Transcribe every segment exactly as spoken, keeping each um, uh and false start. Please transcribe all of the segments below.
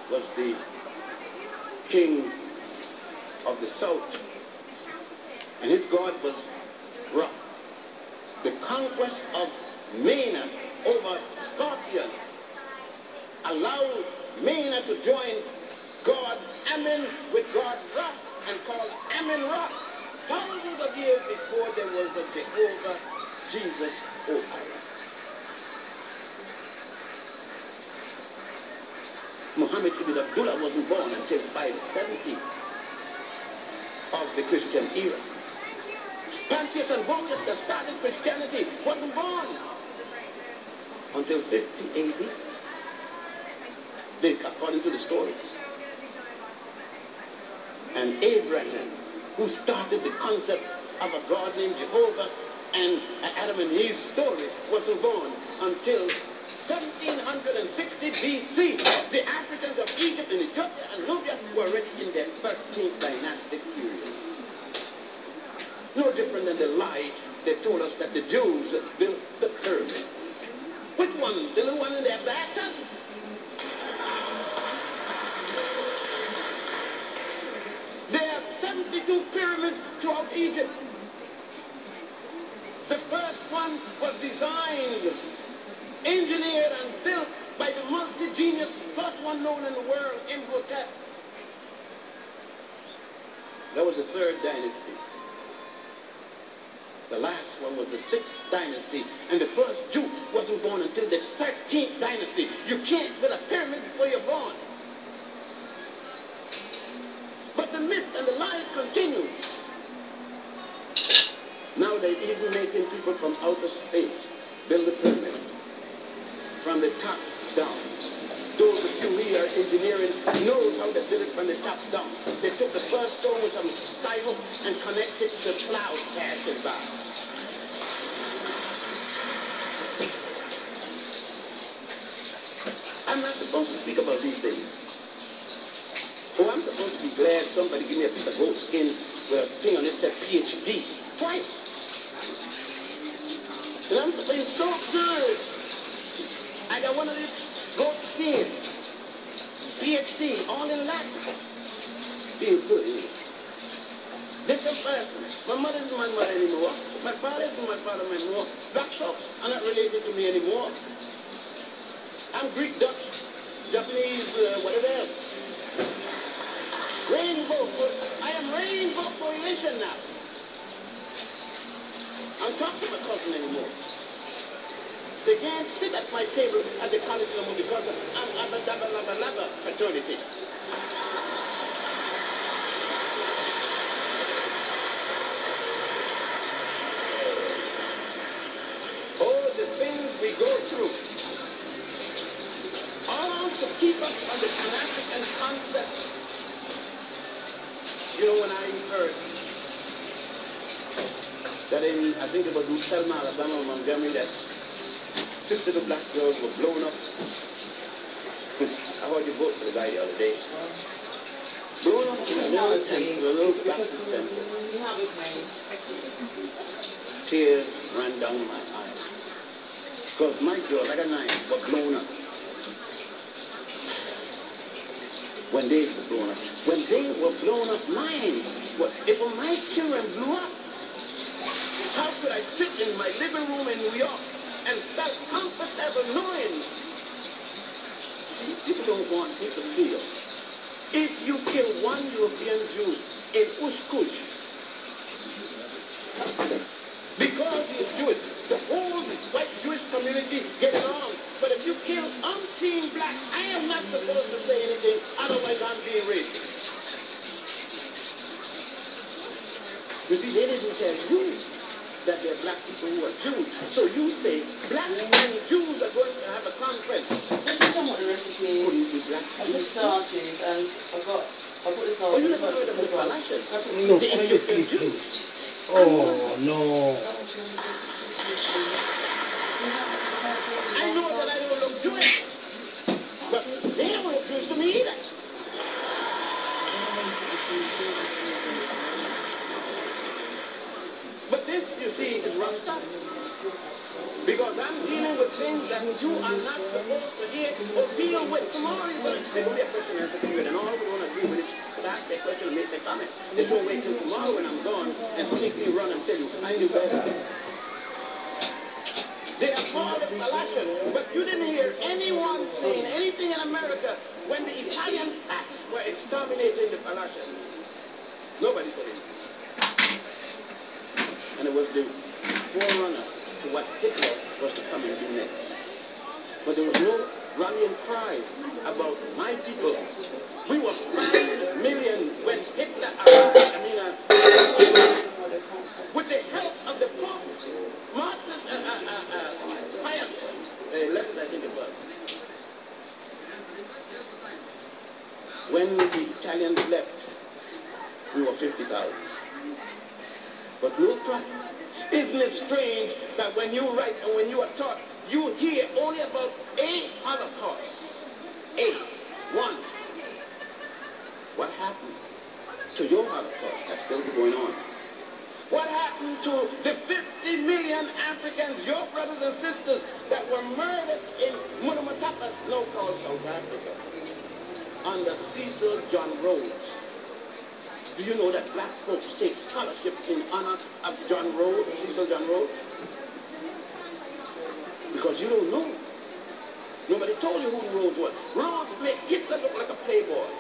was the king of the south, and his god was Ra. The conquest of Mena over Scorpion allowed Mena to join God Amen with God Ra and call Amen Ra. Thousands of years before there was a Jehovah Jesus Osiris. Muhammad ibn Abdullah wasn't born until five seventy of the Christian era. Pontius and Bogus that started Christianity wasn't born until fifty A D. They, according to the stories. And Abraham, who started the concept of a God named Jehovah, and Adam and Eve's story wasn't born until seventeen sixty B C. The Africans of Egypt and Ethiopia and Nubia were already in their thirteenth dynastic period. No different than the lie they told us that the Jews built the pyramids. Which one? The little one in the Atlantis? There are seventy-two pyramids throughout Egypt. The first one was designed, engineered, and built by the multi-genius, first one known in the world, Imhotep. That was the third dynasty. The last one was the sixth dynasty, and the first Jew wasn't born until the thirteenth dynasty. You can't build a pyramid before you're born. But the myth and the lie continues. Now they're even making people from outer space build the pyramids from the top down. Those of you who are engineering knows how they build it from the top down. They took the first stone with some style and connected to the cloud passing by. I'm not supposed to speak about these things. Oh, I'm supposed to be glad somebody give me a piece of goat skin with a thing on it that said P H D twice. And I'm supposed to be so good. I got one of these goat skins, P H D, all in Latin. Being good, isn't it? This is person. My mother isn't my mother anymore. My father isn't my father anymore. Black folks are not related to me anymore. I'm Greek, Dutch, Japanese, uh, whatever else. Rainbow, I am rainbow coalition now. I'm talking to my cousin anymore. They can't sit at my table at the college level because I'm Abba Dabba Labba Labba fraternity. Oh, the things we go through. All to keep us on the Pan-African concept. You know, when I heard that in, I think it was in Selma, Alabama, Montgomery, that sixty of black girls were blown up. I heard you vote for the guy the other day. Blown up in a little tent, a little Baptist temple. Tears ran down my eyes. Because my girls, I got nine, were blown up. When they were blown up. When they were blown up, mine. What, if my children blew up, how could I sit in my living room in New York and felt comfortable knowing? People don't want people to feel. If you kill one European Jew in Ushkush, because he's Jewish, the whole white Jewish community gets along. But if you kill umpteen black, I am not supposed to say anything, otherwise I'm being racist. You see, they didn't tell you that there are black people who are Jews. So you say black and Jews are going to have a conference. This is somewhat the recipe. Couldn't be black. I just started and I got, I put this on. Oh, you never heard of the Falashes? No, please. Oh, no. I know that I don't look Jewish, but they don't look Jewish to me either. But this, you see, is rough stuff. Because I'm dealing with things that you are not supposed to hear or deal with. Tomorrow you're going to be a person ask their question and make their comment. They don't wait till tomorrow when I'm gone and sneakily run and tell you, I knew better. They have called it Falasha, but you didn't hear anyone saying anything in America when the Italian acts were exterminating the Falasha. Nobody said anything. And it was the forerunner to what Hitler was to come and do next. But there was no rallying cry about my people. We were five million when Hitler arrived. I mean, uh, with the help of the Pope, Martin, uh, uh, uh, uh, Pius, uh, eleven, I think it was. When the Italians left, we were fifty thousand. But no cry. Isn't it strange that when you write and when you are taught, you hear only about a Holocaust? A. One. What happened to your Holocaust that's still going on? What happened to the fifty million Africans, your brothers and sisters, that were murdered in Munamatapa, now called South Africa, under Cecil John Rhodes? Do you know that black folks take scholarship in honor of John Rhodes, Cecil John Rhodes? Because you don't know. Nobody told you who Rhodes was. Rhodes made Hitler look like a playboy.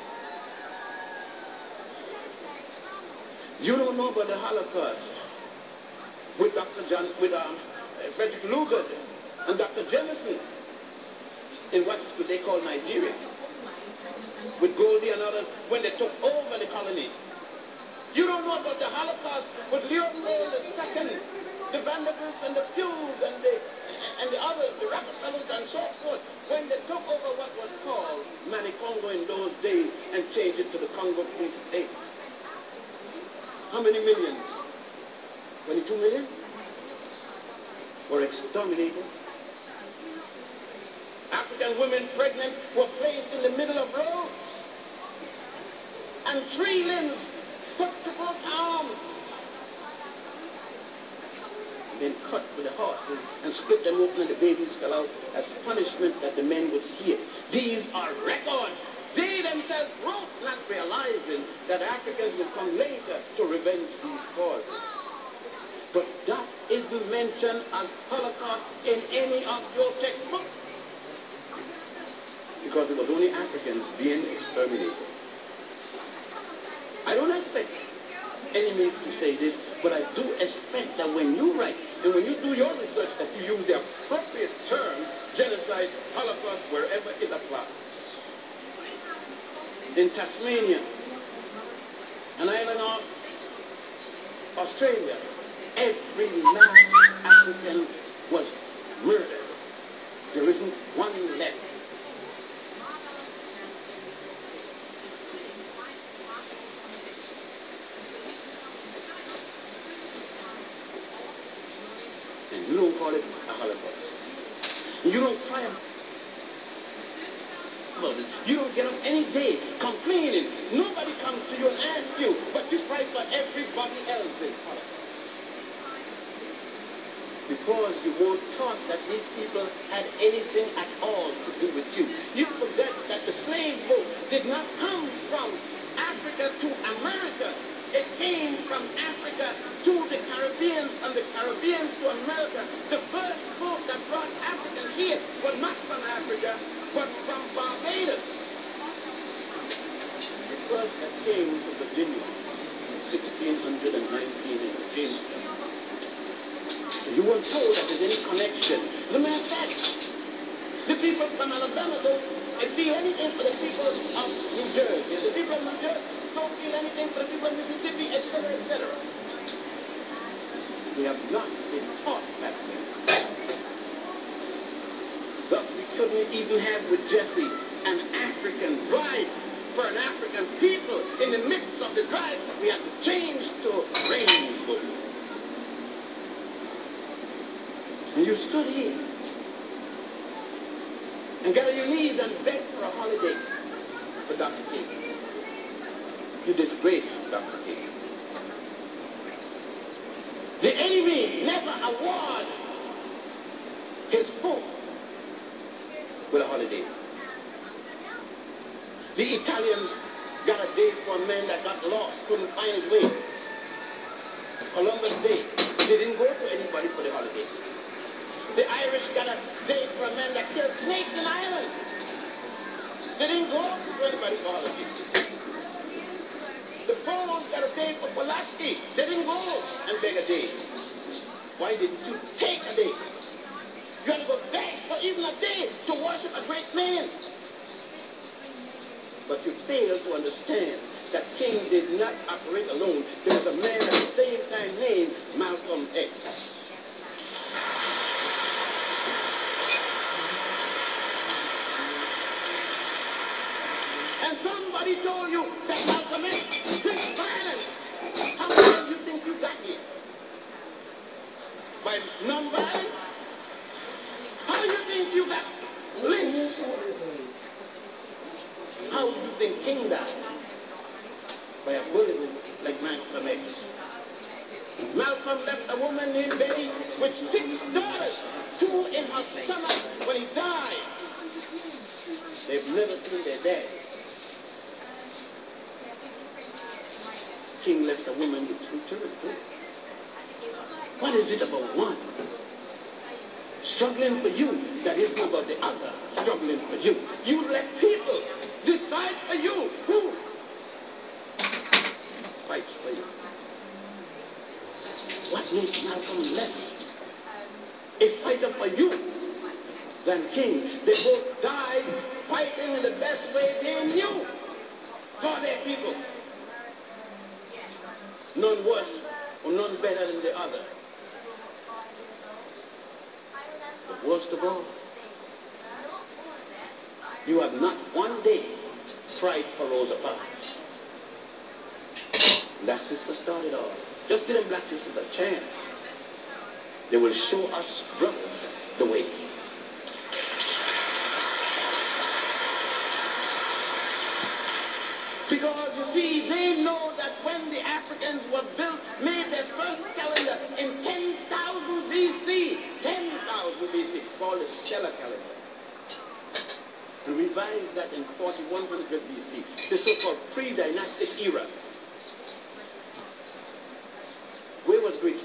You don't know about the Holocaust with Doctor John, with um, Frederick Lugard and Doctor Jemison in what they call Nigeria, with Goldie and others when they took over the colony. You don't know about the Holocaust with Leopold the Second, the Vanderbilts and the Pews and the and the others, the Rockefellers and so forth, when they took over what was called Manicongo in those days and changed it to the Congo Free State. How many millions? twenty-two million? Were exterminated. African women pregnant were placed in the middle of roads. And three limbs put to both arms. And then cut with the horses and split them open and the babies fell out as punishment that the men would see it. These are records. They themselves wrote, not realizing that Africans will come later to revenge these causes. But that isn't mentioned as Holocaust in any of your textbooks. Because it was only Africans being exterminated. I don't expect enemies to say this, but I do expect that when you write and when you do your research that you use the appropriate term, genocide, Holocaust, wherever it applies. In Tasmania, an island of Australia, every last African was murdered. There isn't one left. And you don't call it a Holocaust. You don't triumph about it. You don't get up any day complaining. Nobody comes to you and asks you, but you fight for everybody else's Holocaust. Because you weren't taught that these people had anything at all to do with you. You forget that the slave boat did not come from Africa to America. It came from Africa to the Caribbeans and the Caribbeans to America. The first boat that brought Africans here was not from Africa, but from Barbados. The first that came to Virginia in sixteen nineteen in Jamestown. You weren't told that there's any connection. As a matter of fact, the people from Alabama don't feel anything for the people of New Jersey. The people of New Jersey don't feel anything for the people of Mississippi, et cetera, et cetera. We have not been taught that way. Thus, we couldn't even have with Jesse an African drive for an African people. In the midst of the drive, we had to change to rainbow. And you stood here and got on your knees and begged for a holiday for Doctor King. You disgraced Doctor King. The enemy never award his foe with a holiday. The Italians got a day for a man that got lost, couldn't find his way. Columbus Day. They didn't go to anybody for the holiday. The Irish got a day for a man that killed snakes in Ireland. They didn't go to anybody for holiday. The Poles got a day for Pulaski. They didn't go and beg a day. Why didn't you take a day? You got to go beg for even a day to worship a great man. But you fail to understand that King did not operate alone. There was a man at the same time named Malcolm X. And somebody told you that Malcolm X preached violence. How many do you think you got here? By non-violence? How do you think you got lynched? How do you think King died? By a bullet like Malcolm X. Malcolm left a woman named Betty with six daughters, two in her stomach when he died. They've never seen their dad. King left a woman with three children too. What is it about one? Struggling for you that isn't about the other struggling for you. You let people decide for you who fights for you. What makes Malcolm less a fighter for you than King? They both died fighting in the best way they knew for their people. None worse or none better than the other. But worst of all, you have not one day tried for Rosa Parks. Black sisters started off. Just give them black sisters a chance. They will show us brothers the way. Because, you see, they know that when the Africans were built, made their first calendar in ten thousand B C, ten thousand B C, called the stellar calendar. And revised that in forty-one hundred B C, the so-called pre-dynastic era. Where was Greece?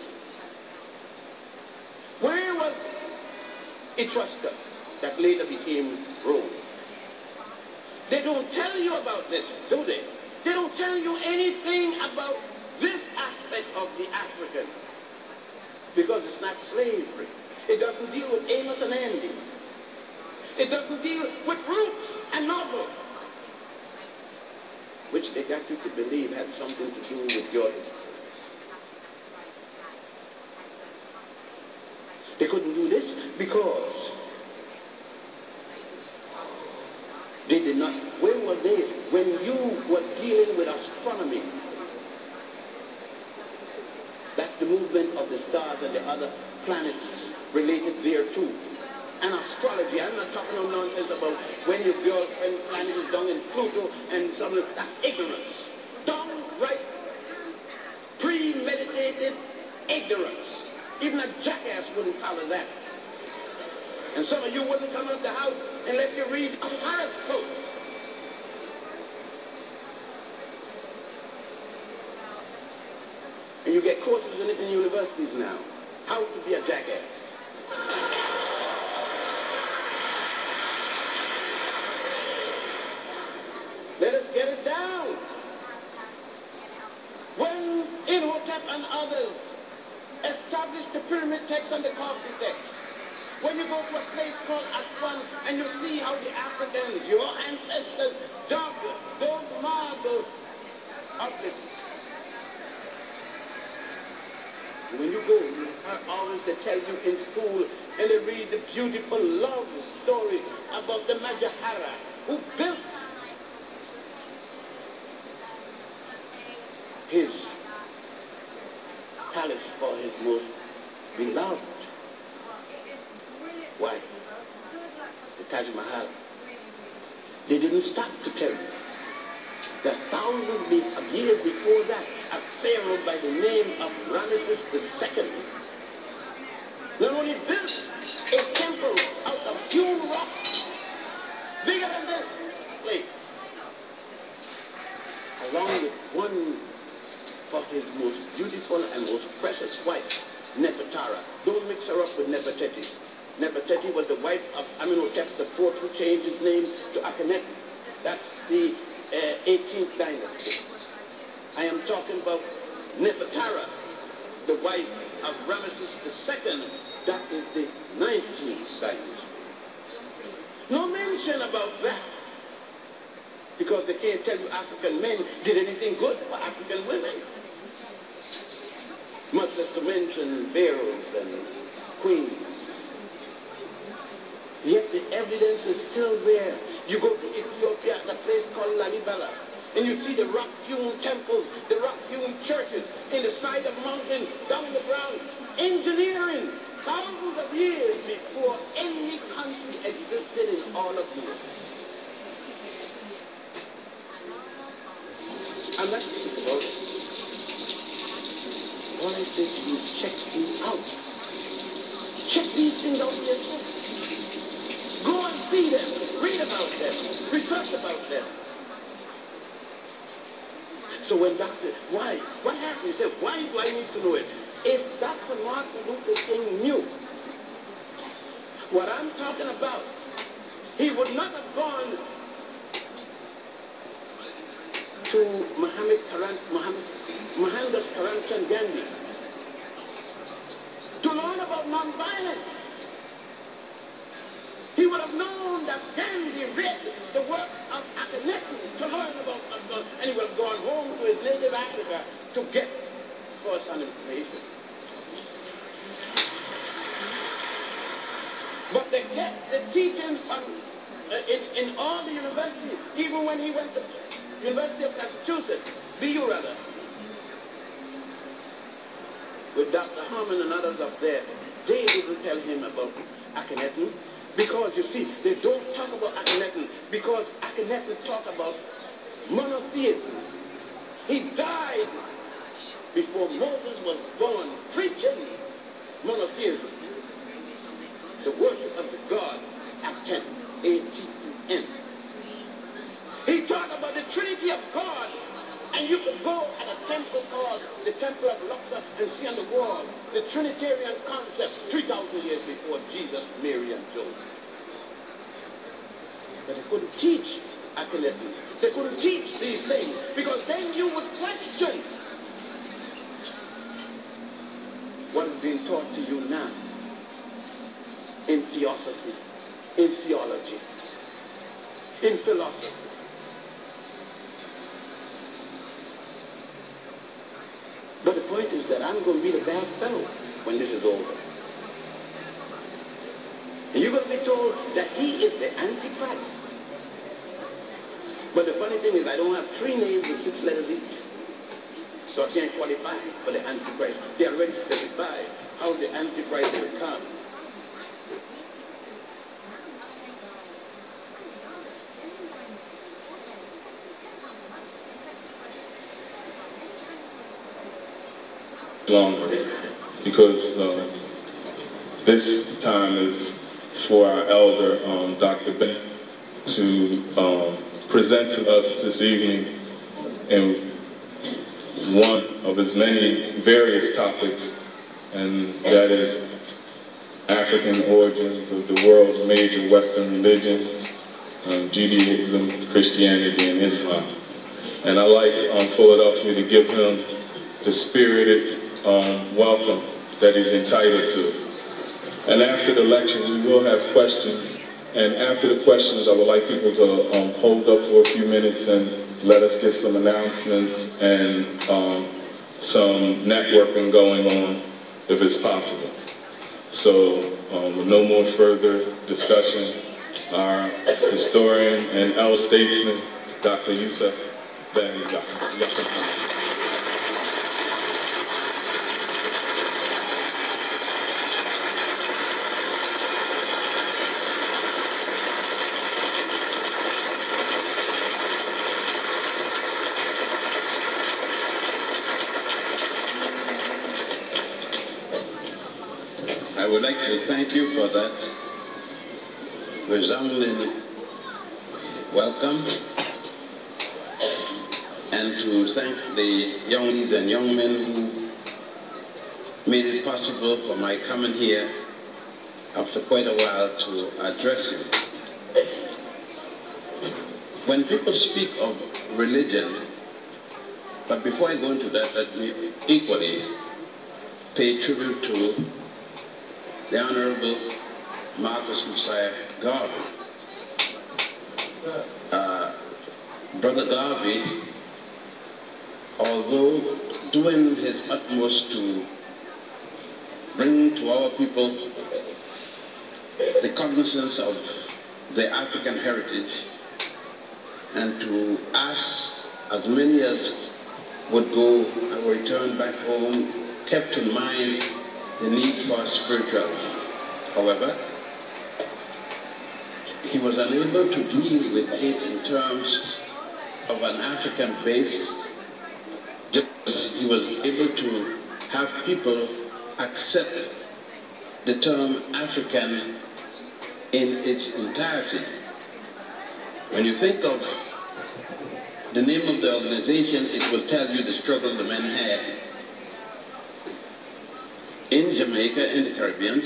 Where was Etrusca that later became Rome? They don't tell you about this, do they? They don't tell you anything about this aspect of the African. Because it's not slavery. It doesn't deal with Amos and Andy. It doesn't deal with roots and novel. Which they got you to believe had something to do with Jordan. They couldn't do this because they did not. Where were they when you were dealing with astronomy? That's the movement of the stars and the other planets related there too. And astrology, I'm not talking no nonsense about when your girlfriend planet is down in Pluto and some of that's ignorance. Downright premeditated ignorance. Even a jackass wouldn't follow that. And some of you wouldn't come out the house unless you read a horoscope. And you get courses in it in universities now. How to be a jackass. Let us get it down. When Imhotep and others established the pyramid text and the coffee text, when you go to a place called Aswan and you see how the Africans, your ancestors, dug those marbles of this. When you go, you have always they tell you in school and they read the beautiful love story about the Majahara who built his palace for his most beloved. Why? The Taj Mahal. They didn't stop to tell you that thousands of years before that, a pharaoh by the name of Ramesses the Second not only built a temple out of hewn rock bigger than this place, along with one for his most beautiful and most precious wife, Nefertara. Don't mix her up with Nefertiti. Nefertiti was the wife of Amenhotep the fourth, who changed his name to Akhenaten. That's the uh, eighteenth dynasty. I am talking about Nefertara, the wife of Ramesses the second. That is the nineteenth dynasty. No mention about that, because they can't tell you African men did anything good for African women. Much less to mention pharaohs and queens. Yet the evidence is still there. You go to Ethiopia at a place called Lalibela, and you see the rock-hewn temples, the rock-hewn churches in the side of mountains, down the ground, engineering thousands of years before any country existed in all of Europe. I'm not thinking about it. All I say to you is check these out. Check these things out for yourself. Go and see them, read about them, research about them. So when Doctor, why? What happened? He said, why do I need to know it? If Doctor Martin Luther King knew what I'm talking about, he would not have gone to Muhammad Karan, Muhammad, Mohandas Karamchand Gandhi to learn about nonviolence. He would have known that Gandhi read the works of Akhenaten to learn about nonviolence, and he would have gone home to his native Africa to get first-hand information. But they kept the teachings on, uh, in, in all the universities, even when he went to University of Massachusetts, B U rather, with Doctor Harmon and others up there, they didn't tell him about Akhenaten, because you see, they don't talk about Akhenaten, because Akhenaten talk about monotheism. He died before Moses was born, preaching monotheism, the worship of the God, Act ten, A T E N. He talked about the Trinity of God, and you could go at a temple called the Temple of Luxor and see on the wall the Trinitarian concept three thousand years before Jesus, Mary, and Joseph. But they couldn't teach Akhenaten. They couldn't teach these things, because then you would question what is being taught to you now in theosophy, in theology, in philosophy. But the point is that I'm going to be the bad fellow when this is over. And you're going to be told that he is the Antichrist. But the funny thing is, I don't have three names with six letters each. So I can't qualify for the Antichrist. They already specified how the Antichrist will come. Longer, because uh, this time is for our elder, um, Doctor Ben, to um, present to us this evening in one of his many various topics, and that is African origins of the world's major Western religions, um, Judaism, Christianity, and Islam. And I'd like um, Philadelphia to give him the spirited Um, welcome that he's entitled to. And after the lecture, we will have questions. And after the questions, I would like people to um, hold up for a few minutes and let us get some announcements and um, some networking going on, if it's possible. So, um, with no more further discussion, our historian and El statesman, Doctor Yusuf Ben Yaqin. I would like to thank you for that resounding welcome, and to thank the young ladies and young men who made it possible for my coming here after quite a while to address you. When people speak of religion, but before I go into that, let me equally pay tribute to the Honorable Marcus Messiah Garvey. Uh, Brother Garvey, although doing his utmost to bring to our people the cognizance of their African heritage and to ask as many as would go and return back home, kept in mind the need for spirituality. However, he was unable to deal with it in terms of an African base. Just as he was able to have people accept the term African in its entirety. When you think of the name of the organization, it will tell you the struggle the men had in Jamaica, in the Caribbean.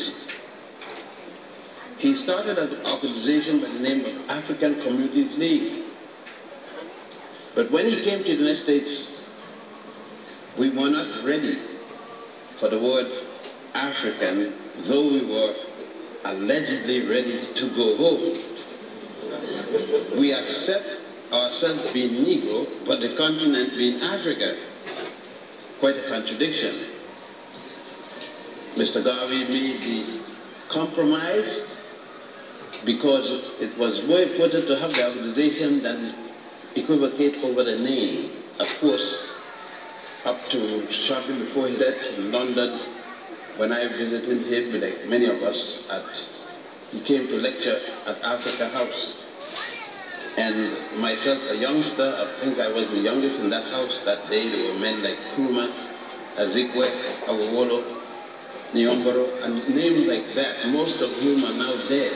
He started an organization by the name of African Communities League. But when he came to the United States, we were not ready for the word African, though we were allegedly ready to go home. We accept ourselves being Negro, but the continent being Africa. Quite a contradiction. Mister Garvey made the compromise because it was more important to have the organization than equivocate over the name. Of course, up to shortly before his death in London, when I visited him, like many of us, at, he came to lecture at Africa House. And myself, a youngster, I think I was the youngest in that house that day. There were men like Nkrumah, Azikwe, Awolowo, Nyomboro, and names like that, most of whom are now dead.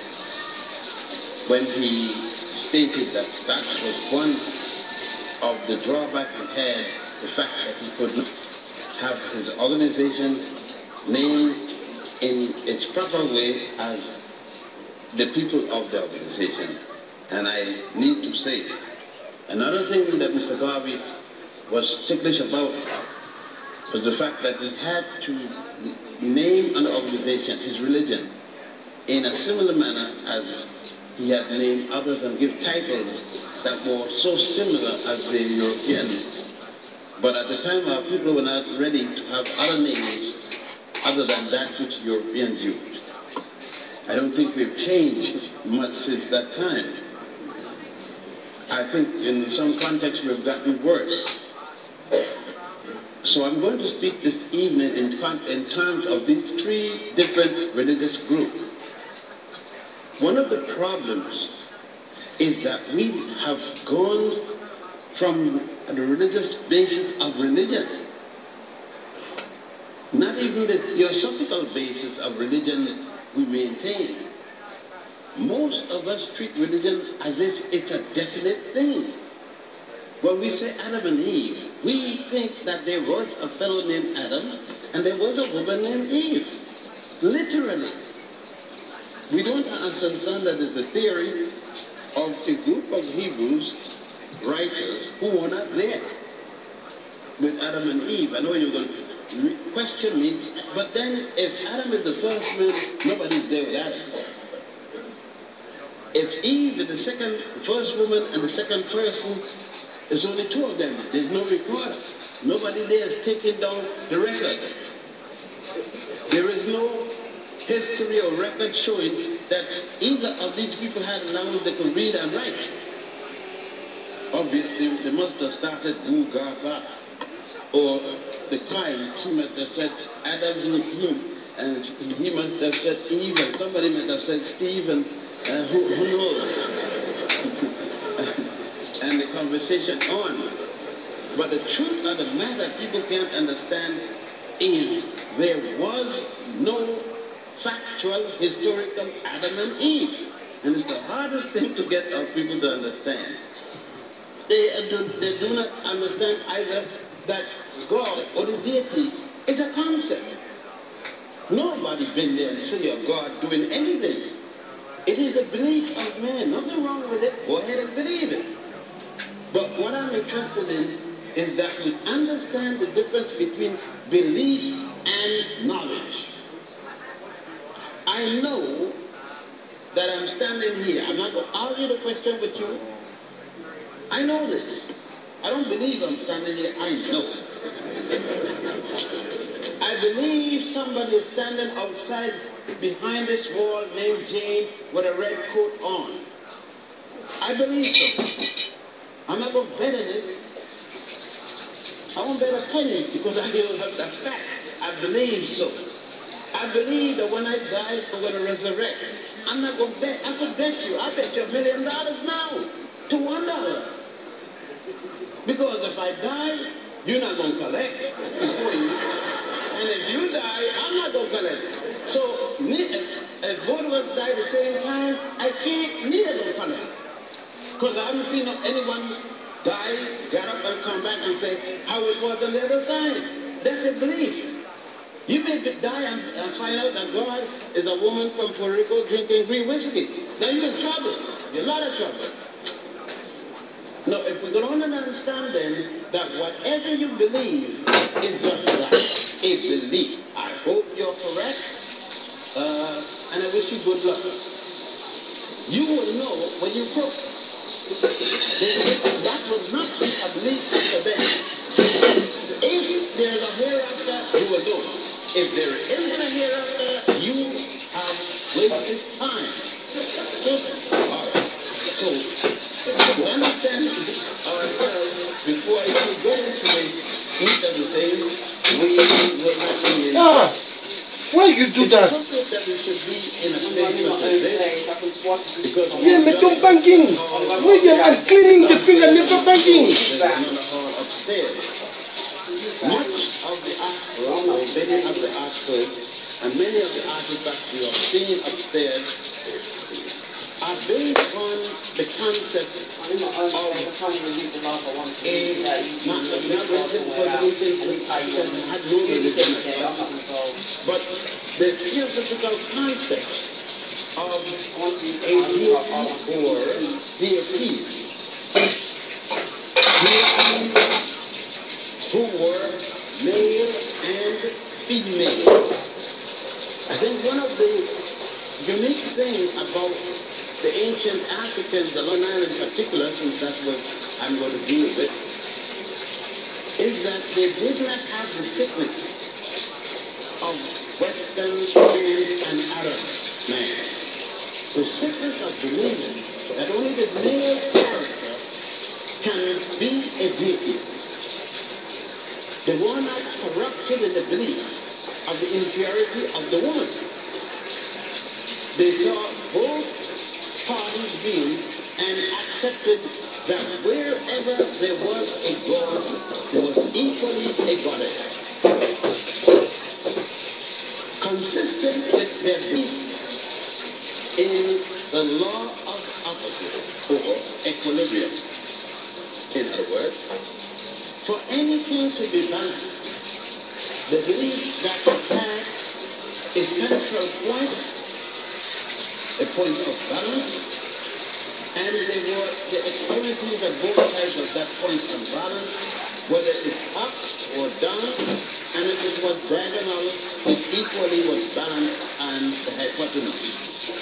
When he stated that that was one of the drawbacks he had, the fact that he could not have his organization named in its proper way as the people of the organization. And I need to say, another thing that Mister Garvey was ticklish about was the fact that he had to name an organization, his religion, in a similar manner as he had named others and give titles that were so similar as the Europeans. But at the time, our people were not ready to have other names other than that which Europeans used. I don't think we've changed much since that time. I think in some contexts we've gotten worse. So I'm going to speak this evening in, in terms of these three different religious groups. One of the problems is that we have gone from the religious basis of religion, not even the theosophical basis of religion we maintain. Most of us treat religion as if it's a definite thing. When we say Adam and Eve, we think that there was a fellow named Adam and there was a woman named Eve. Literally. We don't understand that it's a theory of a group of Hebrews writers who were not there with Adam and Eve. I know you're going to question me, but then if Adam is the first man, nobody's there with Adam. If Eve is the second, first woman and the second person, there's only two of them. There's no recorder. Nobody there is taking down the record. There is no history or record showing that either of these people had a language they could read and write. Obviously, they must have started Wu Gafa, or the crime. She must have said Adam with him, and he must have said Eve, and somebody must have said Steve, and uh, who, who knows? And the conversation on. But the truth of the matter people can't understand is there was no factual, historical Adam and Eve. And it's the hardest thing to get our people to understand. they, uh, do, they do not understand either that God or the deity is a concept. Nobody been there and see a God doing anything. It is the belief of man. Nothing wrong with it. Go ahead and believe it. But what I'm interested in is that we understand the difference between belief and knowledge. I know that I'm standing here. I'm not going to argue the question with you. I know this. I don't believe I'm standing here. I know it. I believe somebody is standing outside behind this wall named Jane with a red coat on. I believe so. I'm not going to bet on it. I won't bet a penny because I know the fact. I believe so. I believe that when I die, I'm going to resurrect. I'm not going to bet. I could bet you. I bet you a million dollars now to one dollar. Because if I die, you're not going to collect before you. And if you die, I'm not going to collect. So if both of us die at the same time, I can't neither going to collect. Because I haven't seen anyone die, get up and come back and say how it was on the other side. That's a belief. You may die and, and find out that God is a woman from Puerto Rico drinking green whiskey. Now you're in trouble. You're in a lot of trouble. Now, if we could only understand then that whatever you believe is just that, a belief. I hope you're correct, uh, and I wish you good luck. You will know when you croak. That will not be a belief for them. If there's a hereafter, you will know. If there isn't a hereafter, you have wasted time. All right. So, to understand ourselves before I even go into the each of the things, we will not be in. Ah, why you do that? It's appropriate that we should be in a place such as this, because Yeah, but don't banking. Why you I'm cleaning the finger, never banking. there's another hall upstairs. Much of the artwork, or many of the artwork, and many of the artifacts you have seen upstairs are based on the concept of a not not had no religion, but the theosophical concept of a deity or deities who were male and female. I think one of the unique things about the ancient Africans, the Long Island in particular, since that's what I'm going to deal with, is that they did not have the sickness of Western and Arab man. The sickness of believing that only the male character can be a deity. They were not corrupted in the belief of the inferiority of the woman. They saw both parties being and accepted that wherever there was a god, there was equally a goddess. Consistent with their belief in the law of opposites, or equilibrium. In other words, for anything to be balanced, the belief that it had a central point, a point of balance, and they were the experiences of both sides of that point of balance, whether it's up or down, and if it was diagonal, it equally was balanced and the hypotenuse.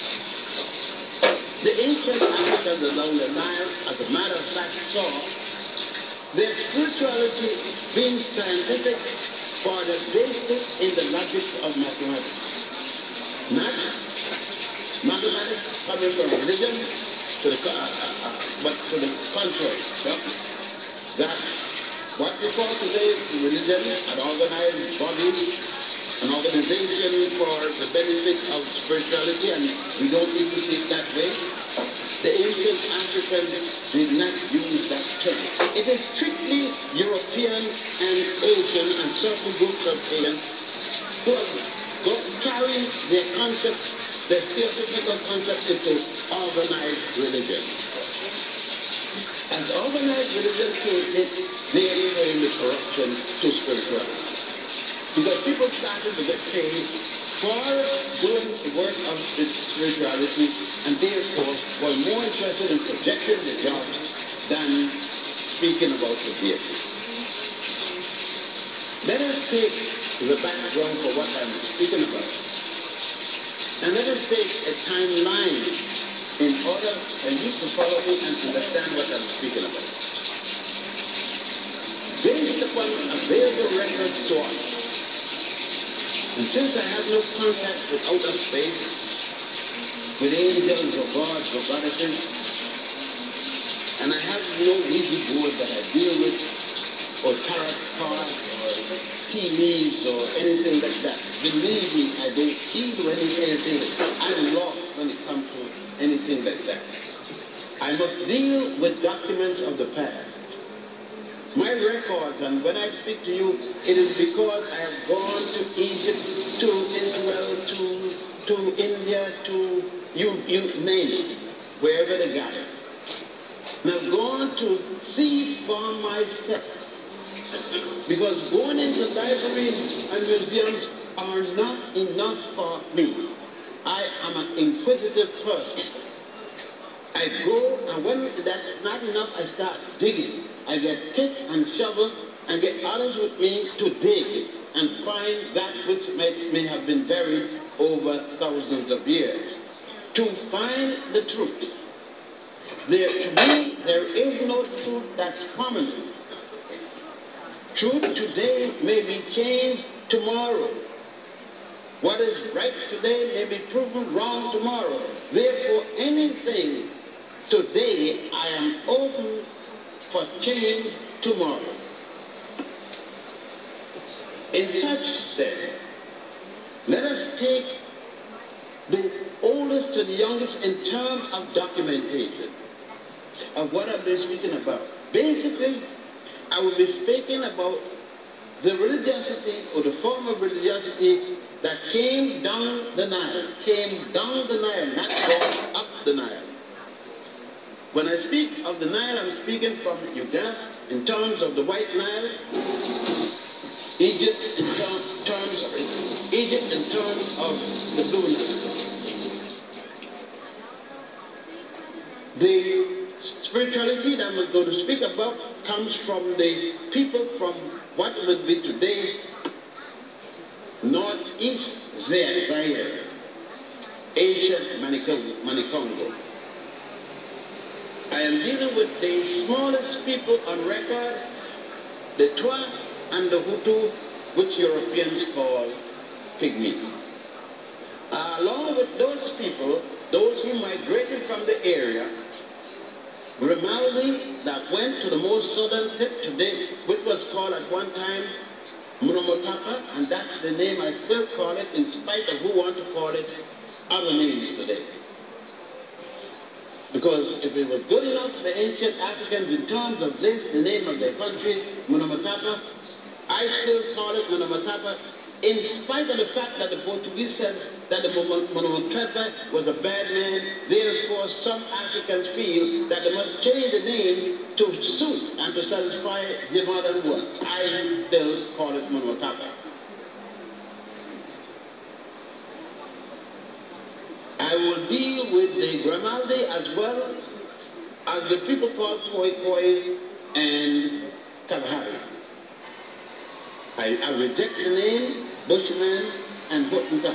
The ancient Africans along the Nile, as a matter of fact, saw their spirituality being scientific for the basis in the logic of mathematics. Not mathematics coming from religion to the, uh, uh, uh, but to the contrary. Yeah? That what we call today religion, an organized body, an organization for the benefit of spirituality, and we don't need to see it that way. The ancient Africans did not use that term. It is strictly European and Asian and certain groups of Asians who have carried their concepts, their theosophical concepts into organized religion. As organized religion created, they are the corruption to spirituality. Because people started to get paid for doing the work of spirituality, and therefore were more interested in projecting the jobs than speaking about the deity. Let us take the background for what I'm speaking about. And let us take a timeline in order for you to follow me and understand what I'm speaking about. Based upon available records to us, and since I have no contact with outer space, with angels or gods or goddesses, and I have no Ouija board that I deal with, or tarot cards, or tea leaves, or anything like that. Believe me, I don't heed to anything. I'm lost when it comes to anything like that. I must deal with documents of the past. My records, and when I speak to you, it is because I have gone to Egypt, to Israel, to, to India, to you, you name it, wherever they got it. And I've gone to see for myself. Because going into libraries and museums are not enough for me. I am an inquisitive person. I go, and when that's not enough, I start digging. I get pick and shovel and get others with me to dig and find that which may, may have been buried over thousands of years. To find the truth. There, to me, there is no truth that's permanent. Truth today may be changed tomorrow. What is right today may be proven wrong tomorrow. Therefore, anything today, I am open for change tomorrow. In such then, let us take the oldest to the youngest in terms of documentation of what I've been speaking about. Basically, I will be speaking about the religiosity or the form of religiosity that came down the Nile, came down the Nile, not going up the Nile. When I speak of the Nile, I'm speaking from Uganda in terms of the White Nile, Egypt in ter terms of Egypt in terms of the Blue Nile. The spirituality that I'm going to speak about comes from the people from what would be today northeast Zaire, ancient Manicongo. I am dealing with the smallest people on record, the Twa and the Hutu, which Europeans call Pygmy. Uh, along with those people, those who migrated from the area, Grimaldi, that went to the most southern tip today, which was called at one time Munomotapa, and that's the name I still call it, in spite of who want to call it other names today. Because if it was good enough for the ancient Africans in terms of this, the name of their country, Munomotapa, I still call it Munomotapa, in spite of the fact that the Portuguese said that the Munomotapa was a bad man. Therefore, some Africans feel that they must change the name to suit and to satisfy the modern world. I still call it Munomotapa. I will deal with the Grimaldi as well as the people called Khoikhoi and Kalahari. I, I reject the name Bushman and Hottentot.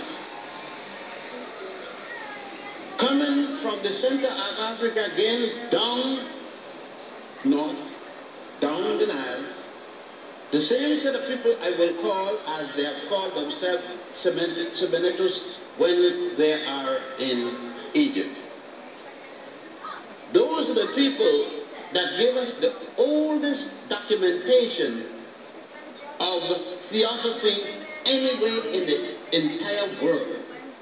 Coming from the center of Africa again, down north, down the Nile, the same set of people I will call, as they have called themselves, Sebenetus, when they are in Egypt. Those are the people that give us the oldest documentation of theosophy anywhere in the entire world.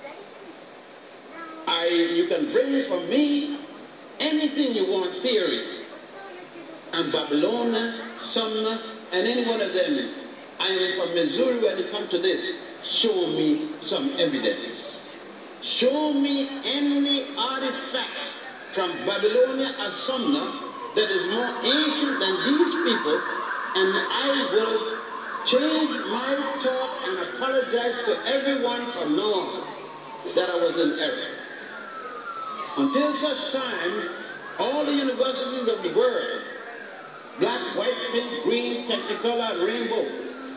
I, you can bring from me anything you want, theory, and Babylonia, Sumner, and any one of them. I am from Missouri when it comes to this. Show me some evidence. Show me any artifacts from Babylonia or Sumner that is more ancient than these people, and I will change my talk and apologize to everyone from now on that I was in error. Until such time, all the universities of the world, black, white, pink, green, technicolor, rainbow,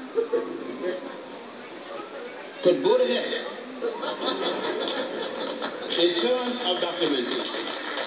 could go to hell in terms of documentation.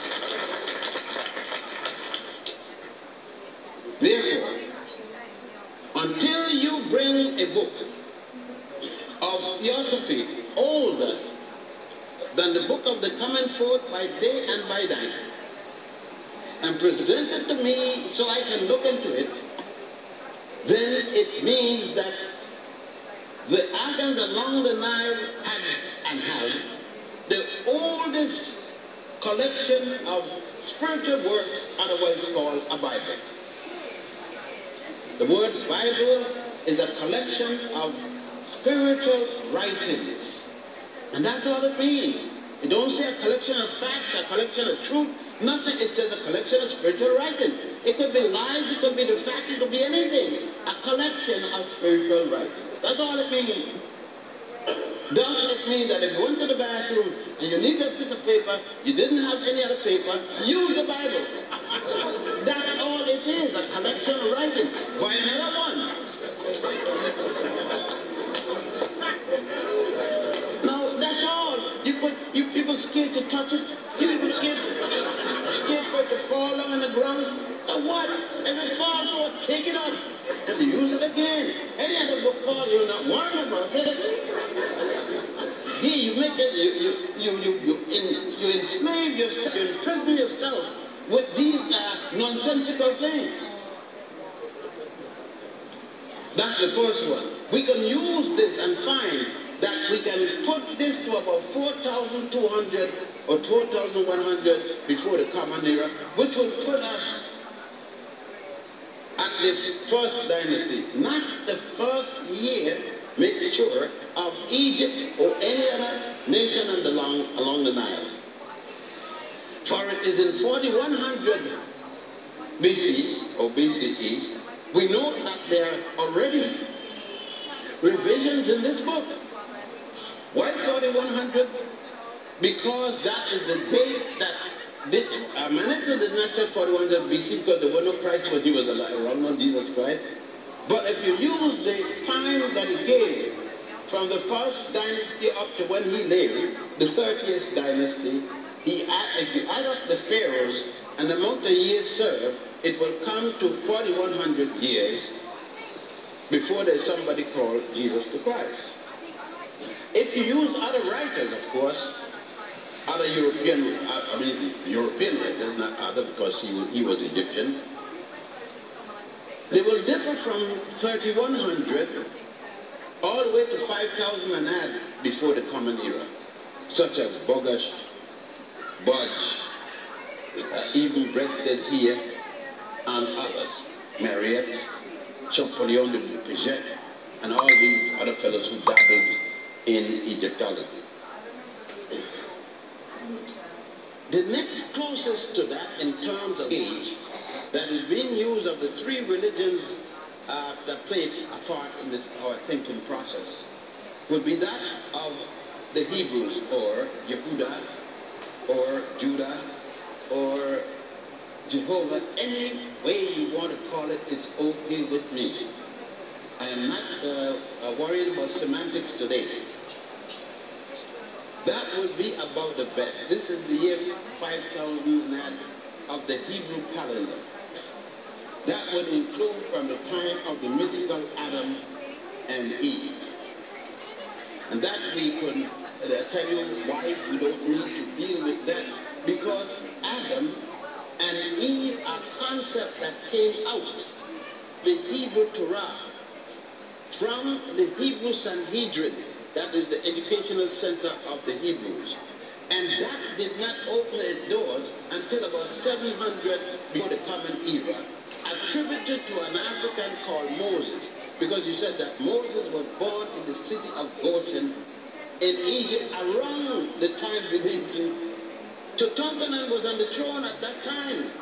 Therefore, until you bring a book of theosophy older than the book of the coming forth by day and by night, and present it to me so I can look into it, then it means that the Adams along the Nile had and have the oldest collection of spiritual works, otherwise called a Bible. The word Bible is a collection of spiritual writings. And that's all it means. It don't say a collection of facts, a collection of truth, nothing. It says a collection of spiritual writings. It could be lies, it could be the facts, it could be anything. A collection of spiritual writings. That's all it means. Does it mean that if you went to the bathroom and you need a piece of paper, you didn't have any other paper, use the Bible. That's all it is, a collection of writings. Why another one? Now, that's all. You put, you people scared to touch it. You people scared, scared for it to fall down on the ground. So what? If it falls, so take it up and use it again. Any other book fall, you're not worried about it. Here you make it, you, you, you, you, you, in, you enslave yourself, you imprison yourself with these uh, nonsensical things. That's the first one. We can use this and find that we can put this to about four thousand two hundred or four thousand one hundred before the Common Era, which will put us at the first dynasty, not the first year, make sure, of Egypt or any other nation along, along the Nile. For it is in forty-one hundred B C or B C E, we know that there are already revisions in this book. Why forty-one hundred? Because that is the date that this, uh, Manetho did not say forty-one hundred B C because there was no Christ when he was alive, around not Jesus Christ. But if you use the time that he gave from the first dynasty up to when he lived, the thirtieth dynasty, he add, if you add up the pharaohs and the amount of years served, it will come to forty-one hundred years before there's somebody called Jesus the Christ. If you use other writers, of course, other European, I mean European writers, not other because he, he was Egyptian, they will differ from thirty-one hundred all the way to five thousand and add before the Common Era, such as Bogash, Budge, uh, even Breasted here, and others, Mariette, Champollion de Puget, and all these other fellows who dabbled in Egyptology. The next closest to that in terms of age that is being used of the three religions uh, that played a part in this, our thinking process would be that of the Hebrews, or Yehuda, or Judah, or Jehovah. Any way you want to call it is okay with me. I am not uh, worried about semantics today. That would be about the best. This is the year five thousand of the Hebrew calendar. That would include from the time of the mythical Adam and Eve. And that we could uh, tell you why we don't need to deal with that, because Adam and Eve are concepts that came out the Hebrew Torah from the Hebrew Sanhedrin. That is the educational center of the Hebrews. And that did not open its doors until about seven hundred before the Common Era, attributed to an African called Moses, because you said that Moses was born in the city of Goshen in Egypt around the time the Egyptian Tutankhamun was on the throne at that time,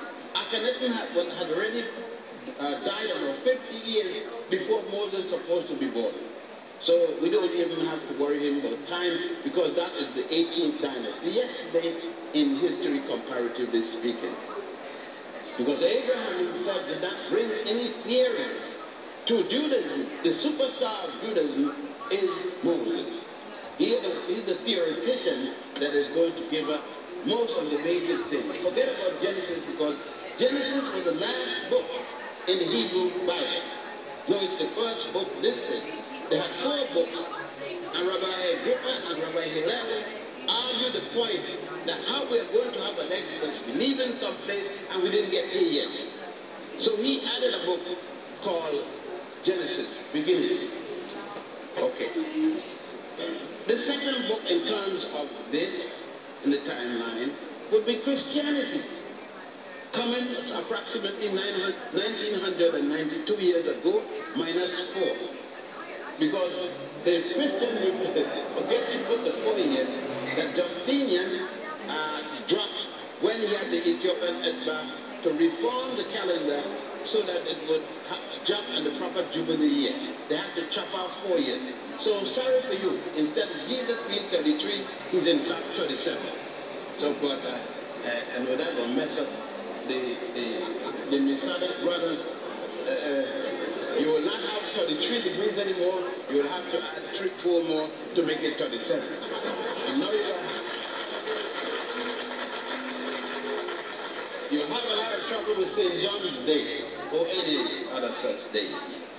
Akhenaten had, had already uh, died about fifty years before Moses was supposed to be born. So we don't even have to worry him about time, because that is the eighteenth dynasty. Yesterday in history, comparatively speaking. Because Abraham himself did not bring any theories to Judaism. The superstar of Judaism is Moses. He is, the, he is the theoretician that is going to give us most of the basic things. Forget about Genesis, because Genesis was the last book in the Hebrew Bible. No, it's the first book listed. They had four books, and Rabbi Agrippa and Rabbi Hillel argued the point that how we are going to have an Exodus, we leave in some place and we didn't get here yet. So he added a book called Genesis, beginning. Okay. The second book in terms of this, in the timeline, would be Christianity, coming approximately nineteen ninety-two years ago, minus four. Because the Christians, forget to put the four years, that Justinian uh, dropped when he had the Ethiopian Edba to reform the calendar so that it would jump in the proper Jubilee year. They had to chop off four years. So sorry for you. Instead of Jesus being thirty-three, he's in fact thirty-seven. So but uh, uh, and with that will mess up the the the Masonic brothers. Uh, you will not have thirty-three degrees anymore. You will have to add three, four more to make it thirty-seven. And now you have a lot of trouble with Saint John's Day or any other such days.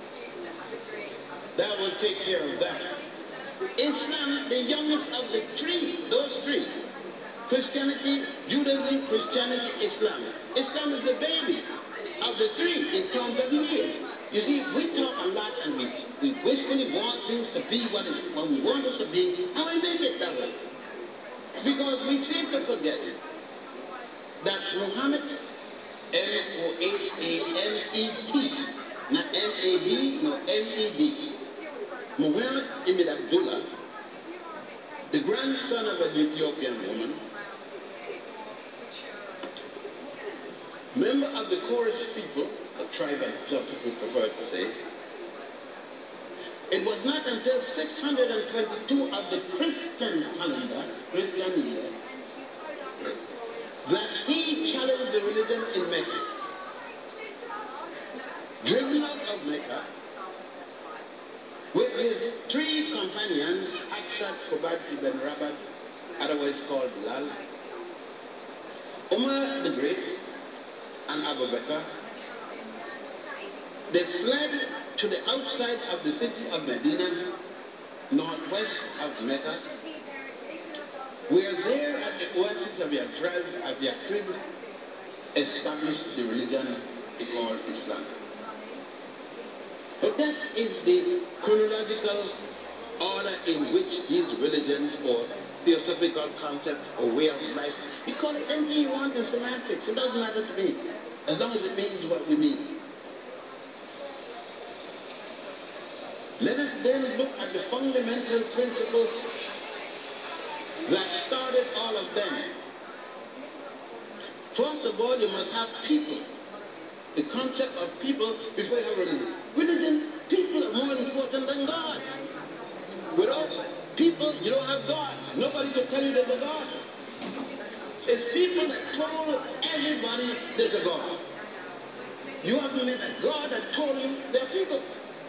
That will take care of that. Islam, the youngest of the three, those three. Christianity, Judaism, Christianity, Islam. Islam is the baby of the three in terms of years. You see, we talk a lot and we, we wishfully want things to be what, it, what we want it to be, and we make it that way. Because we seem to forget that Muhammad, M O H A M E T, not M A D, no M E D. Muhammad ibn Abdullah, the grandson of an Ethiopian woman, member of the Chorus people, a tribe as some people prefer to say, it was not until six hundred twenty-two of the Christian calendar, Christian year, that he challenged the religion in Mecca. Driven out of Mecca, with his three companions, Akshat, Khubad, Ibn Rabat, otherwise called Bilal, Umar the Great, and Abu Bakr, they fled to the outside of the city of Medina, northwest of Mecca, where there at the oasis of Yathrib, of Yathrib established the religion they call Islam. But that is the chronological order in which these religions or theosophical concept or way of life, we call it anything you want in semantics. It doesn't matter to me, as long as it means what we mean. Let us then look at the fundamental principles that started all of them. First of all, you must have people. The concept of people before you have religion. Religion, people are more important than God. Without people, you don't have God. Nobody can tell you there's a God. It's people that told everybody there's a God. You haven't met a God that told you there are people.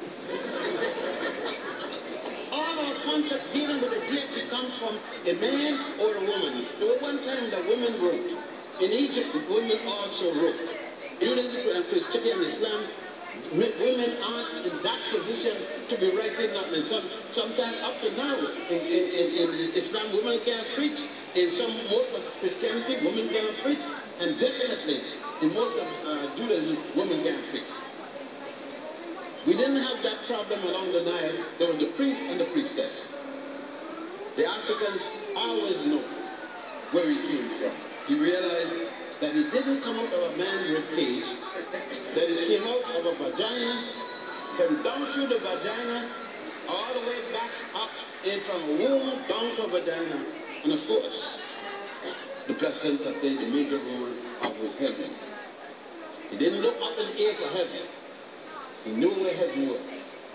All our concepts dealing with the deity comes from a man or a woman. There was one time that women wrote. In Egypt, women also wrote. Judaism and Christianity and Islam, women aren't in that position to be writing nothing. Some, sometimes up to now, in, in, in, in Islam, women can't preach. In some most of Christianity, women can't preach. And definitely, in most of uh, Judaism, women can't preach. We didn't have that problem along the Nile. There was the priest and the priestess. The Africans always know where he came from. He realized that he didn't come out of a man's ribcage, that it came out of a vagina, came down through the vagina, all the way back up in from a womb, down to a vagina, and of course, the placenta played the major role of his heaven. He didn't look up in the air for heaven. He knew where heaven was.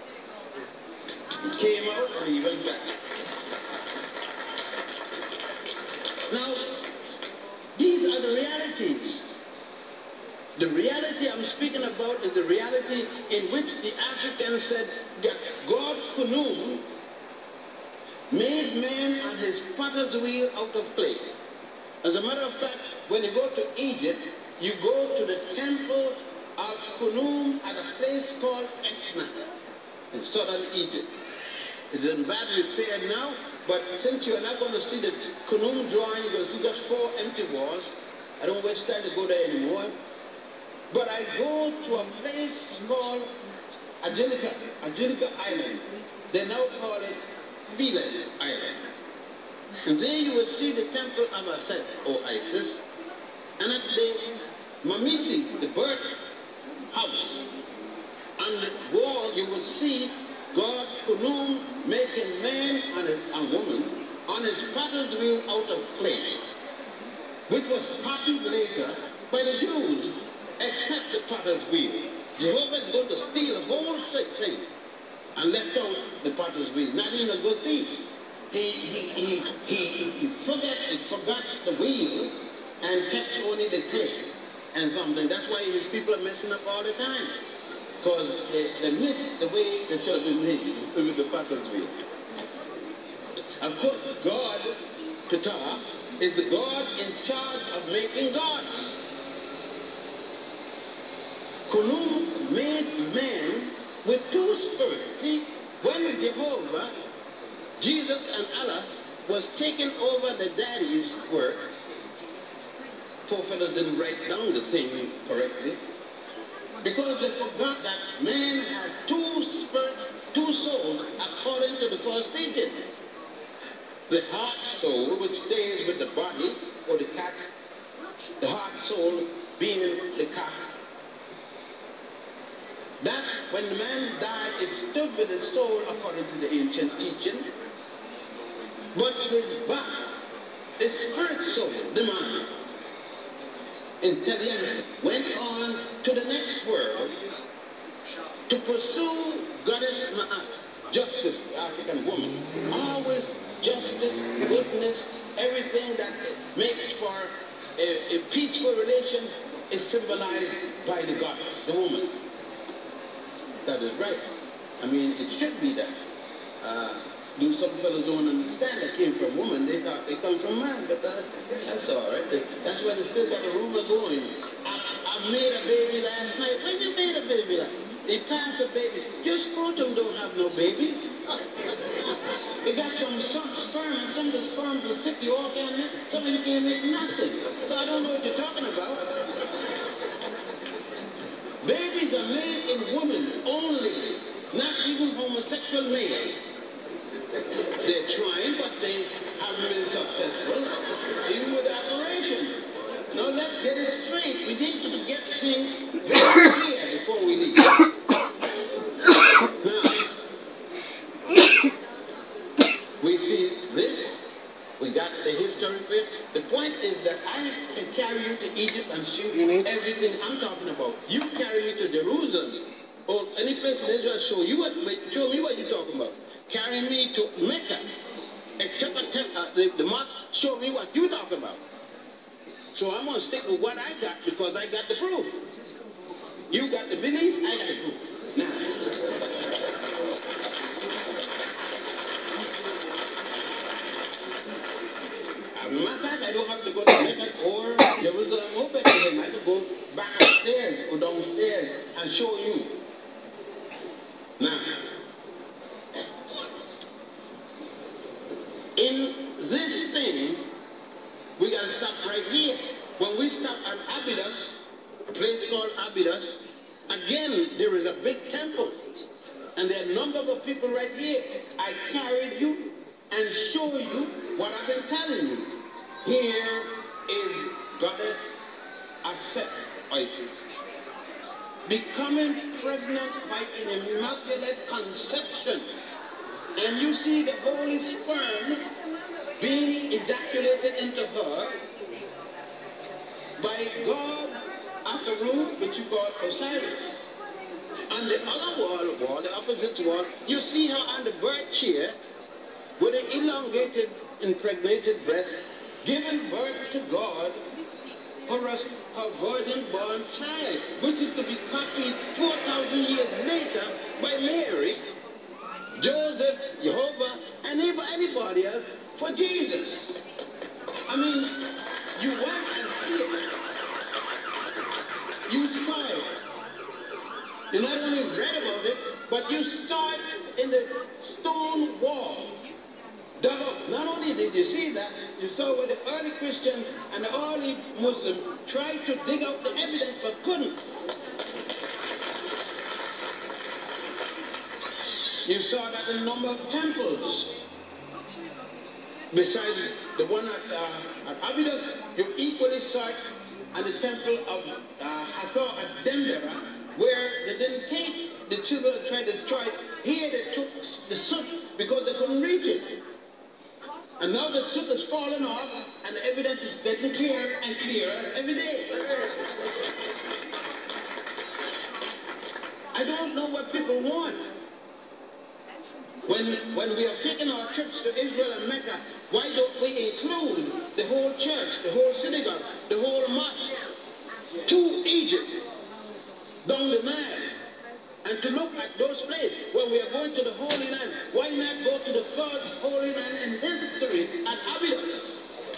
He came out and he went back. Now, these are the realities. The reality I'm speaking about is the reality in which the African said that God Khnum made man on his potter's wheel out of clay. As a matter of fact, when you go to Egypt, you go to the temple of Khnum at a place called Exna in southern Egypt. It's in bad repair now, but since you're not going to see the Khnum drawing, you're going to see just four empty walls. I don't waste time to go there anymore. But I go to a place called Angelica, Angelica Island. They now call it Philae Island. And there you will see the temple of Aset, or Isis. And at the Mamisi, the bird house, on the wall you will see God Khnum making man and a woman on his potter's wheel out of clay, which was copied later by the Jews, except the potter's wheel. Jehovah is going to steal the whole thing and left out the potter's wheel. Not even a good thief. He, he, he, he, he, forgot, he forgot the wheel and kept only the clay and something. That's why his people are messing up all the time. Because they, they miss the way they should have been made with the potter's wheel. Of course, God, Ptah, is the God in charge of making gods. Khnum made man with two spirits. See, when Jehovah, Jesus and Allah was taking over the daddy's work, forefathers didn't write down the thing correctly, because they forgot that man has two spirits, two souls, according to the first teaching. The heart soul, which stays with the body, or the cat, the heart soul being the cat. That when the man died, it stood with his soul according to the ancient teaching. But his body, the spirit soul, the mind, intelligence, went on to the next world to pursue goddess Ma'at, justice, the African woman. Always justice, goodness, everything that makes for a, a peaceful relation is symbolized by the goddess, the woman. That is right. I mean, it should be that. Uh, do some fellows don't understand that came from woman. They thought they come from man, but uh, that's all right. That's why they still got the rumor going. I, I made a baby last night. When you made a baby last night? They passed a baby. Your scrotum don't have no babies. You got some, some sperm, and some of the sperms are sick. You all can't make, some of you can't make nothing. So I don't know what you're talking about. Babies are made in women only, not even homosexual males. They're trying, but they haven't been successful, even with operation. Now let's get it straight. We need to get things very clear before we leave. Now, we see this. We got the history of it. The point is that I can carry you to Egypt and show you everything I'm talking about. You carry me to Jerusalem or any place in Israel, show you what, show me what you're talking about. Carry me to Mecca, except a uh, the, the mosque, show me what you're talking about. So I'm going to stick with what I got because I got the proof. You got the belief, I got the proof. Now, as a matter of fact, I don't have to go to Mecca or Jerusalem or Bethlehem. I can go back upstairs or downstairs and show you. Now, in this thing, we got to stop right here. When we stop at Abydos, a place called Abydos, again, there is a big temple. And there are a number of people right here. I carried you and show you what I've been telling you. Here is Goddess Aset, Isis, becoming pregnant by an immaculate conception. And you see the holy sperm being ejaculated into her by God Asaru, which you call Osiris. On the other wall, wall, the opposite wall, you see her on the birth chair with an elongated, impregnated breast, giving birth to God, her, her virgin-born child, which is to be copied four thousand years later by Mary, Joseph, Jehovah, and anybody else for Jesus. I mean, you went and see it. You saw it. You not only read about it, but you saw it in the stone wall. Dug up. Not only did you see that, you saw where the early Christians and the early Muslims tried to dig out the evidence but couldn't. You saw that in a number of temples. Besides the one at, uh, at Abydos, you equally saw it at the temple of uh, Hathor at Denver, where they didn't take the children that tried to destroy it. Here they took the soot because they couldn't reach it. And now the soot has fallen off, and the evidence is getting clearer and clearer every day. I don't know what people want. When, when we are taking our trips to Israel and Mecca, why don't we include the whole church, the whole synagogue, the whole mosque to Egypt, down the Nile, and to look at those places when we are going to the Holy Land? Why not go to the first Holy Land in history at Abydos?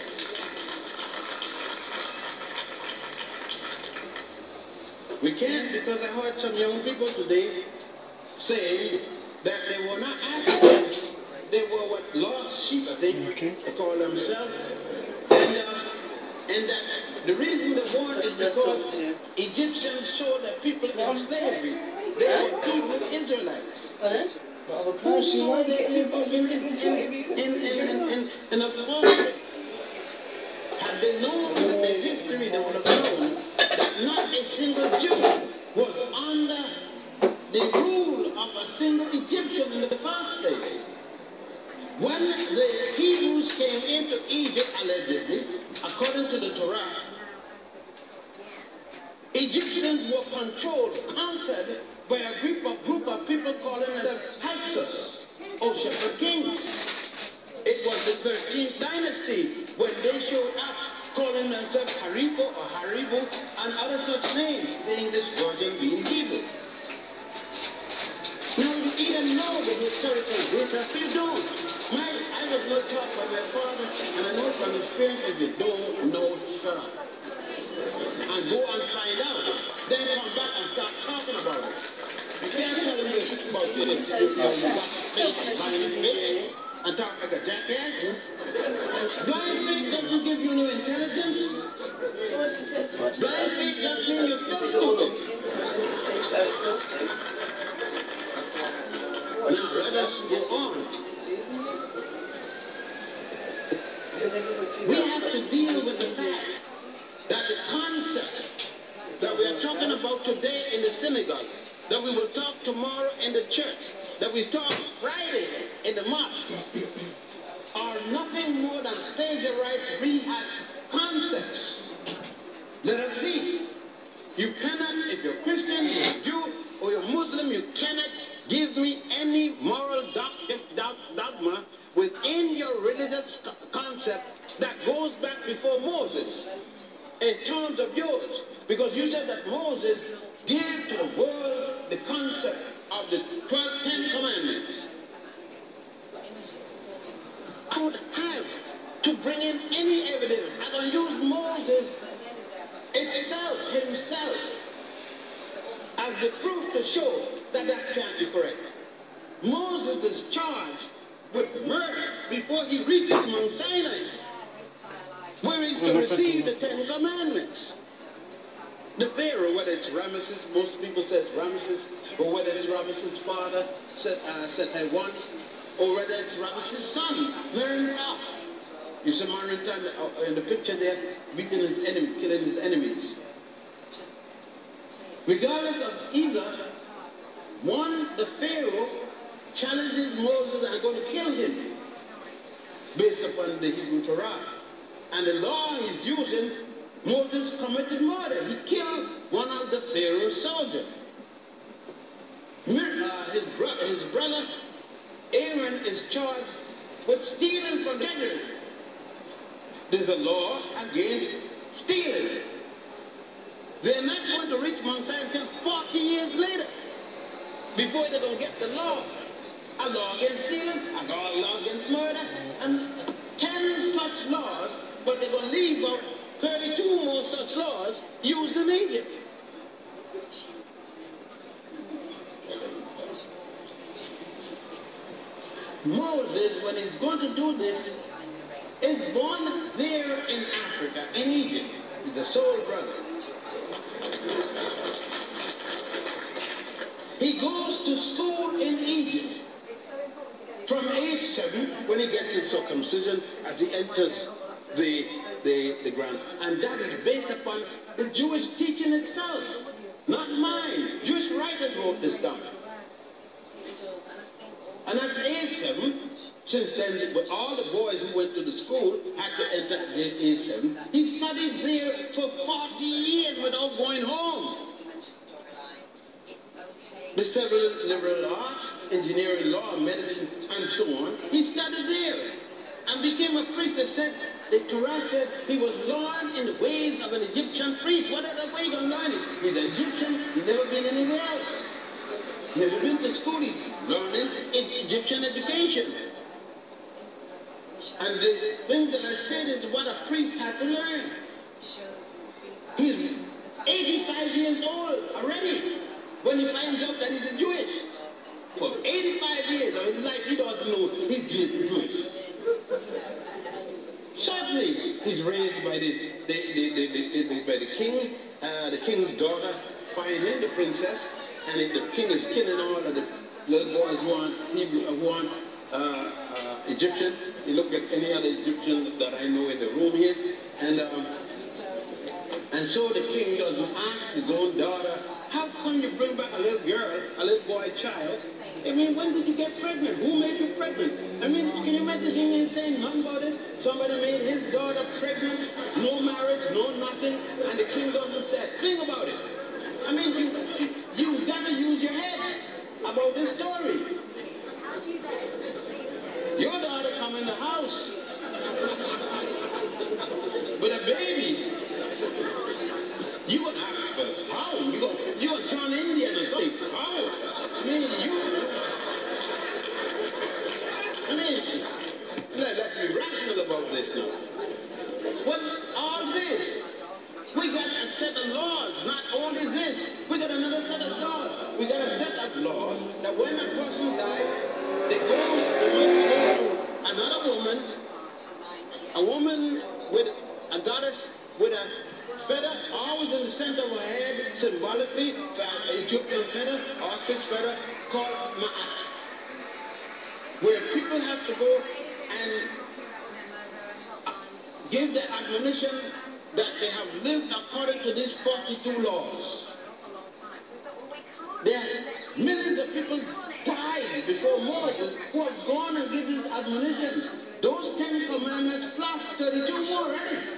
We can't, because I heard some young people today saying that they were not Africans, they were what, lost sheep, I think, okay. They call themselves. And, uh, and that the reason they weren't is because Egyptians showed that people in slavery, they were Hebrew Israelites. Who saw the people in, in, in, in, in, in a form? Had they known the history, they would have known that not a single Jew was under the rule of a single Egyptian in the first place. When the Hebrews came into Egypt, allegedly, according to the Torah, Egyptians were controlled, conquered by a group of, group of people calling themselves Hyksos, or shepherd kings. It was the thirteenth dynasty when they showed up calling themselves Haribo or Haribo and other such names, the English version being Hebrew. Now you either know the historical data or you don't. My, I was not taught by my father, and I know from experience, if you don't know, shut up. And go and find out. Then come back and start talking about it. You can't tell me about this, and talk like a jackass. Blind faith doesn't give you no intelligence. Blind faith doesn't mean you're stupid. Let us go on. We have to deal with the fact that the concept that we are talking about today in the synagogue, that we will talk tomorrow in the church, that we talk Friday in the mosque, are nothing more than plagiarized, rehashed concepts. Let us see. You cannot, if you're Christian, you're Jew, or you're Muslim, you cannot give me any moral dogma within your religious concept that goes back before Moses in terms of yours. Because you said that Moses gave to the world the concept of the twelve, Ten Commandments. I would have to bring in any evidence. I can use Moses itself, himself, as the proof to show that that can't be correct. Moses is charged with murder before he reaches Mount Sinai, where he's to receive the Ten Commandments. The Pharaoh, whether it's Ramesses, most people say it's Ramesses, or whether it's Ramesses' father, Seth-I-one, or whether it's Ramesses' son, Merenptah. You see Merenptah in the picture there, beating his enemy, killing his enemies. Regardless of either, one, the Pharaoh challenges Moses and going to kill him based upon the Hebrew Torah. And the law he's using Moses committed murder. He killed one of the Pharaoh's soldiers. Uh, his, bro his brother Aaron is charged with stealing from debtors. There's a law against stealing. They're not going to reach Mount Sinai until forty years later before they're going to get the law. A law against stealing, a law against murder, and ten such laws, but they're going to leave out thirty-two more such laws used in Egypt. Moses, when he's going to do this, is born there in Africa, in Egypt. He's the sole brother. He goes to school in Egypt. From age seven, when he gets his circumcision, as he enters the, the, the ground. And that is based upon the Jewish teaching itself, not mine. Jewish writers wrote this down. And at age seven, since then, with all the boys who went to the school had to enter at age seven, he studied there for forty years without going home. The several liberal arts, engineering, law, medicine, and so on, he studied there and became a priest. That said, the Torah said he was learned in the ways of an Egyptian priest. What other way you going to learn it? He's an Egyptian, he's never been anywhere else. Never been to school, he's learning Egyptian education. And the thing that I said is what a priest had to learn. He's eighty-five years old already when he finds out that he's a Jewish. For eighty-five years of his life, he doesn't know he's Jewish. Certainly, he's raised by the, the, the, the, the, by the king, uh, the king's daughter, finding the princess, and if the king is killing all of the little boys who aren't Hebrew, who aren't uh, uh, Egyptian. You look at any other Egyptian that I know in the room here, and um, and so the king doesn't ask his own daughter, how come you bring back a little girl, a little boy child? I mean, when did you get pregnant? Who made you pregnant? I mean, can you imagine him saying nothing about it? Somebody made his daughter pregnant, no marriage, no nothing, and the king doesn't say a thing about it. I mean, you, you gotta use your head about this story. Your daughter come in the house with a baby. You would ask for how? You go, you a John Indian or something. How? I mean, you. I mean, let, let's be rational about this now. What all this? We got a set of laws, not only this. We got another set of laws. We got a set of laws that when a person dies, they go, they go to another woman, a woman with a goddess with a feather always in the center of her head, symbolically, an Ethiopian feather, ostrich feather, called Ma'at, where people have to go and give the admonition that they have lived according to these forty-two laws. There are millions of people died before Moses who have gone and given this admonition. Those Ten Commandments plus thirty-two more already.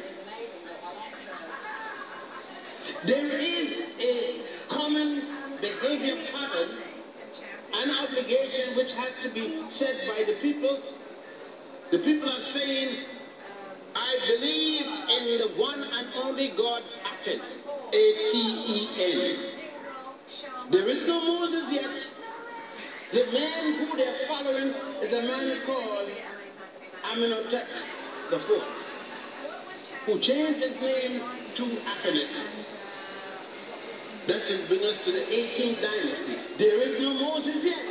There is a common behavior pattern, an obligation which has to be set by the people. The people are saying, I believe in the one and only God, Aten, A T E N. There is no Moses yet. The man who they are following is a man called Amenhotep the fourth, who changed his name to Akhenaten. That should bring us to the eighteenth dynasty. There is no Moses yet.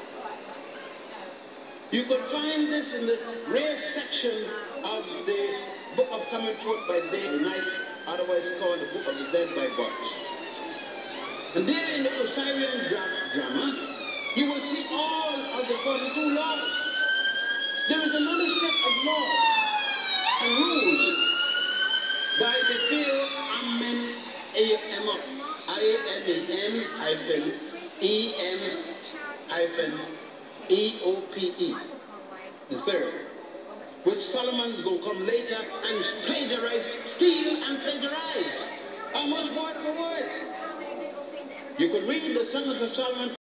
You could find this in the rare section of the Book of Coming Forth by Day and Night, otherwise called the Book of the Dead by Watch. And there in the Osirian drama, you will see all of the forty-two laws. There is another set of laws and rules by the Pharaoh Amen I N E M hyphen E M hyphen E O P E, the third. which Solomon's going to come later and plagiarize, steal and plagiarize. Almost word for word. You could read the Songs of Solomon